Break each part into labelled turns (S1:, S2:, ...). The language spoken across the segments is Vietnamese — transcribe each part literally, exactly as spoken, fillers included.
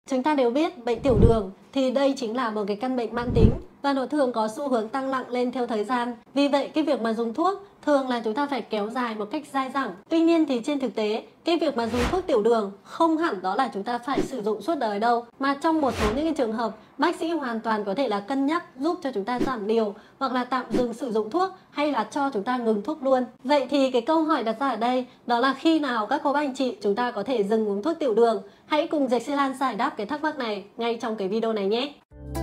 S1: Chúng ta đều biết bệnh tiểu đường thì đây chính là một cái căn bệnh mãn tính và nó thường có xu hướng tăng nặng lên theo thời gian. Vì vậy cái việc mà dùng thuốc thường là chúng ta phải kéo dài một cách dai dẳng. Tuy nhiên thì trên thực tế cái việc mà dùng thuốc tiểu đường không hẳn đó là chúng ta phải sử dụng suốt đời đâu, mà trong một số những cái trường hợp bác sĩ hoàn toàn có thể là cân nhắc giúp cho chúng ta giảm liều hoặc là tạm dừng sử dụng thuốc hay là cho chúng ta ngừng thuốc luôn. Vậy thì cái câu hỏi đặt ra ở đây đó là khi nào các cô bác anh chị chúng ta có thể dừng uống thuốc tiểu đường? Hãy cùng Jexylan giải đáp cái thắc mắc này ngay trong cái video này nhé.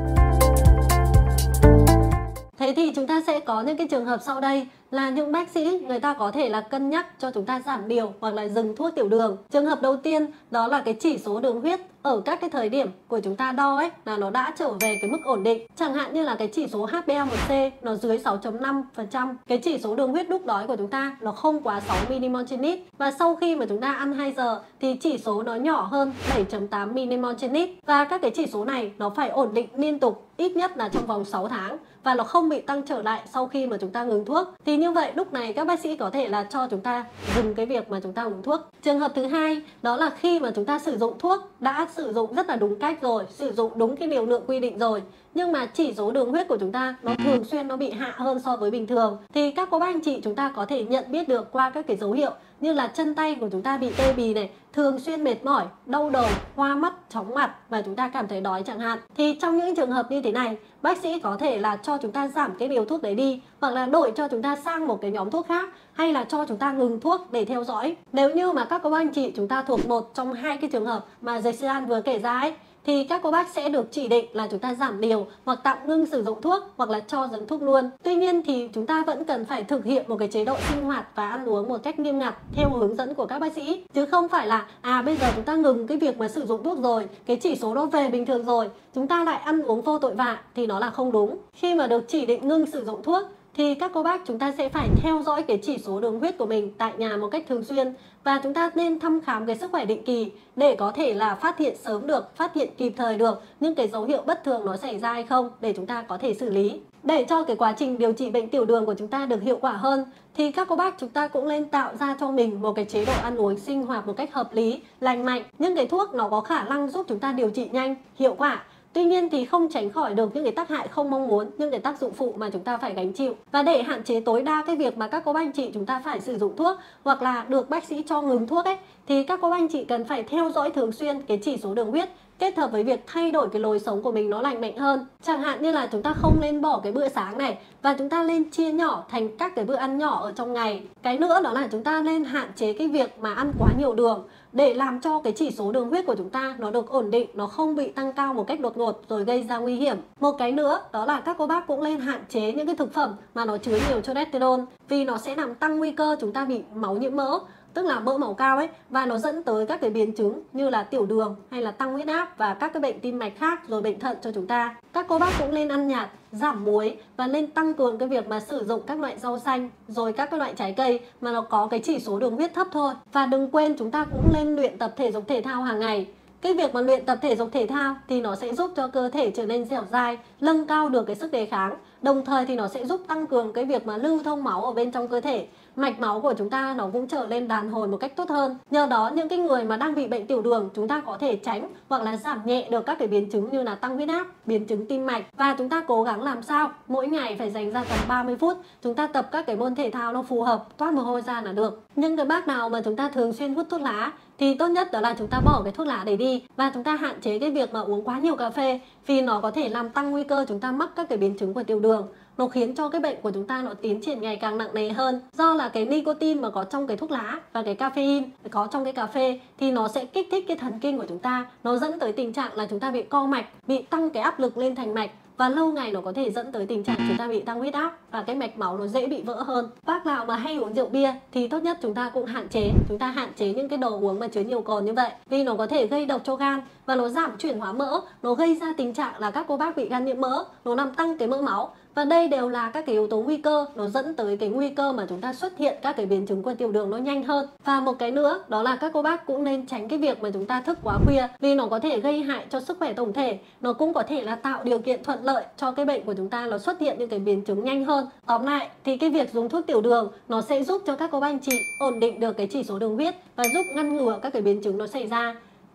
S1: Thế thì chúng ta sẽ có những cái trường hợp sau đây là những bác sĩ người ta có thể là cân nhắc cho chúng ta giảm liều hoặc là dừng thuốc tiểu đường. Trường hợp đầu tiên đó là cái chỉ số đường huyết ở các cái thời điểm của chúng ta đo ấy là nó đã trở về cái mức ổn định. Chẳng hạn như là cái chỉ số H b A one C nó dưới sáu phẩy năm phần trăm, cái chỉ số đường huyết lúc đói của chúng ta nó không quá sáu milimol trên lít, và sau khi mà chúng ta ăn hai giờ thì chỉ số nó nhỏ hơn bảy phẩy tám milimol trên lít, và các cái chỉ số này nó phải ổn định liên tục ít nhất là trong vòng sáu tháng và nó không bị tăng trở lại sau khi mà chúng ta ngừng thuốc. Thì như vậy lúc này các bác sĩ có thể là cho chúng ta dừng cái việc mà chúng ta uống thuốc. Trường hợp thứ hai đó là khi mà chúng ta sử dụng thuốc đã sử dụng rất là đúng cách rồi, sử dụng đúng cái liều lượng quy định rồi, nhưng mà chỉ số đường huyết của chúng ta nó thường xuyên nó bị hạ hơn so với bình thường. Thì các cô bác anh chị chúng ta có thể nhận biết được qua các cái dấu hiệu như là chân tay của chúng ta bị tê bì này, thường xuyên mệt mỏi, đau đầu, hoa mắt, chóng mặt và chúng ta cảm thấy đói chẳng hạn. Thì trong những trường hợp như thế này, bác sĩ có thể là cho chúng ta giảm cái liều thuốc đấy đi, hoặc là đổi cho chúng ta sang một cái nhóm thuốc khác, hay là cho chúng ta ngừng thuốc để theo dõi. Nếu như mà các cô bác anh chị chúng ta thuộc một trong hai cái trường hợp mà Jexylan vừa kể ra ấy, thì các cô bác sẽ được chỉ định là chúng ta giảm liều hoặc tạm ngưng sử dụng thuốc hoặc là cho dừng thuốc luôn. Tuy nhiên thì chúng ta vẫn cần phải thực hiện một cái chế độ sinh hoạt và ăn uống một cách nghiêm ngặt theo hướng dẫn của các bác sĩ, chứ không phải là à bây giờ chúng ta ngừng cái việc mà sử dụng thuốc rồi, cái chỉ số nó về bình thường rồi, chúng ta lại ăn uống vô tội vạ thì nó là không đúng. Khi mà được chỉ định ngưng sử dụng thuốc thì các cô bác chúng ta sẽ phải theo dõi cái chỉ số đường huyết của mình tại nhà một cách thường xuyên, và chúng ta nên thăm khám cái sức khỏe định kỳ để có thể là phát hiện sớm được, phát hiện kịp thời được những cái dấu hiệu bất thường nó xảy ra hay không để chúng ta có thể xử lý. Để cho cái quá trình điều trị bệnh tiểu đường của chúng ta được hiệu quả hơn thì các cô bác chúng ta cũng nên tạo ra cho mình một cái chế độ ăn uống sinh hoạt một cách hợp lý, lành mạnh. Những cái thuốc nó có khả năng giúp chúng ta điều trị nhanh, hiệu quả. Tuy nhiên thì không tránh khỏi được những cái tác hại không mong muốn, những cái tác dụng phụ mà chúng ta phải gánh chịu. Và để hạn chế tối đa cái việc mà các cô bác anh chị chúng ta phải sử dụng thuốc hoặc là được bác sĩ cho ngừng thuốc ấy, thì các cô bác anh chị cần phải theo dõi thường xuyên cái chỉ số đường huyết kết hợp với việc thay đổi cái lối sống của mình nó lành mạnh hơn. Chẳng hạn như là chúng ta không nên bỏ cái bữa sáng này, và chúng ta nên chia nhỏ thành các cái bữa ăn nhỏ ở trong ngày. Cái nữa đó là chúng ta nên hạn chế cái việc mà ăn quá nhiều đường để làm cho cái chỉ số đường huyết của chúng ta nó được ổn định, nó không bị tăng cao một cách đột ngột rồi gây ra nguy hiểm. Một cái nữa đó là các cô bác cũng nên hạn chế những cái thực phẩm mà nó chứa nhiều cholesterol, vì nó sẽ làm tăng nguy cơ chúng ta bị máu nhiễm mỡ, tức là mỡ máu cao ấy, và nó dẫn tới các cái biến chứng như là tiểu đường hay là tăng huyết áp và các cái bệnh tim mạch khác, rồi bệnh thận cho chúng ta. Các cô bác cũng nên ăn nhạt, giảm muối và nên tăng cường cái việc mà sử dụng các loại rau xanh rồi các cái loại trái cây mà nó có cái chỉ số đường huyết thấp thôi. Và đừng quên chúng ta cũng nên luyện tập thể dục thể thao hàng ngày. Cái việc mà luyện tập thể dục thể thao thì nó sẽ giúp cho cơ thể trở nên dẻo dai, nâng cao được cái sức đề kháng. Đồng thời thì nó sẽ giúp tăng cường cái việc mà lưu thông máu ở bên trong cơ thể. Mạch máu của chúng ta nó cũng trở lên đàn hồi một cách tốt hơn. Nhờ đó những cái người mà đang bị bệnh tiểu đường chúng ta có thể tránh hoặc là giảm nhẹ được các cái biến chứng như là tăng huyết áp, biến chứng tim mạch. Và chúng ta cố gắng làm sao mỗi ngày phải dành ra tầm ba mươi phút chúng ta tập các cái môn thể thao nó phù hợp, toát mồ hôi ra là được. Nhưng cái bác nào mà chúng ta thường xuyên hút thuốc lá thì tốt nhất đó là chúng ta bỏ cái thuốc lá đấy đi, và chúng ta hạn chế cái việc mà uống quá nhiều cà phê, vì nó có thể làm tăng nguy cơ chúng ta mắc các cái biến chứng của tiểu đường. Nó khiến cho cái bệnh của chúng ta nó tiến triển ngày càng nặng nề hơn, do là cái nicotine mà có trong cái thuốc lá và cái caffeine có trong cái cà phê thì nó sẽ kích thích cái thần kinh của chúng ta, nó dẫn tới tình trạng là chúng ta bị co mạch, bị tăng cái áp lực lên thành mạch, và lâu ngày nó có thể dẫn tới tình trạng chúng ta bị tăng huyết áp và cái mạch máu nó dễ bị vỡ hơn. Bác nào mà hay uống rượu bia thì tốt nhất chúng ta cũng hạn chế, chúng ta hạn chế những cái đồ uống mà chứa nhiều cồn như vậy, vì nó có thể gây độc cho gan và nó giảm chuyển hóa mỡ, nó gây ra tình trạng là các cô bác bị gan nhiễm mỡ, nó làm tăng cái mỡ máu. Và đây đều là các cái yếu tố nguy cơ, nó dẫn tới cái nguy cơ mà chúng ta xuất hiện các cái biến chứng của tiểu đường nó nhanh hơn. Và một cái nữa đó là các cô bác cũng nên tránh cái việc mà chúng ta thức quá khuya, vì nó có thể gây hại cho sức khỏe tổng thể. Nó cũng có thể là tạo điều kiện thuận lợi cho cái bệnh của chúng ta nó xuất hiện những cái biến chứng nhanh hơn. Tóm lại thì cái việc dùng thuốc tiểu đường nó sẽ giúp cho các cô bác anh chị ổn định được cái chỉ số đường huyết và giúp ngăn ngừa các cái biến chứng nó xảy ra.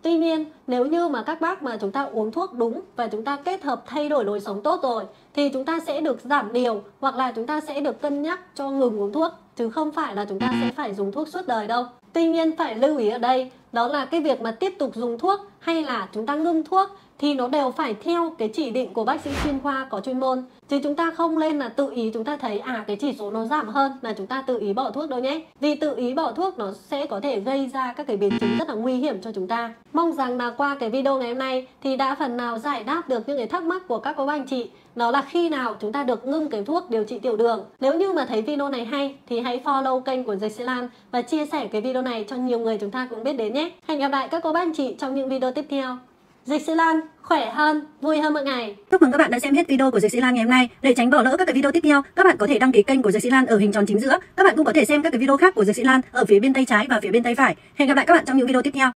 S1: Tuy nhiên, nếu như mà các bác mà chúng ta uống thuốc đúng và chúng ta kết hợp thay đổi lối sống tốt rồi thì chúng ta sẽ được giảm liều hoặc là chúng ta sẽ được cân nhắc cho ngừng uống thuốc, chứ không phải là chúng ta sẽ phải dùng thuốc suốt đời đâu. Tuy nhiên phải lưu ý ở đây đó là cái việc mà tiếp tục dùng thuốc hay là chúng ta ngưng thuốc thì nó đều phải theo cái chỉ định của bác sĩ chuyên khoa có chuyên môn, chứ chúng ta không nên là tự ý chúng ta thấy à cái chỉ số nó giảm hơn là chúng ta tự ý bỏ thuốc đâu nhé. Vì tự ý bỏ thuốc nó sẽ có thể gây ra các cái biến chứng rất là nguy hiểm cho chúng ta. Mong rằng là qua cái video ngày hôm nay thì đã phần nào giải đáp được những cái thắc mắc của các cô bác anh chị, đó là khi nào chúng ta được ngưng cái thuốc điều trị tiểu đường. Nếu như mà thấy video này hay thì hãy follow kênh của Dược Sĩ Lan và chia sẻ cái video này cho nhiều người chúng ta cũng biết đến nhé. Hẹn gặp lại các cô bác anh chị trong những video tiếp theo. Dịch Sĩ Lan khỏe hơn, vui hơn mỗi ngày.
S2: Chúc mừng các bạn đã xem hết video của Dược Sĩ Lan ngày hôm nay. Để tránh bỏ lỡ các cái video tiếp theo, các bạn có thể đăng ký kênh của Dược Sĩ Lan ở hình tròn chính giữa. Các bạn cũng có thể xem các cái video khác của Dược Sĩ Lan ở phía bên tay trái và phía bên tay phải. Hẹn gặp lại các bạn trong những video tiếp theo.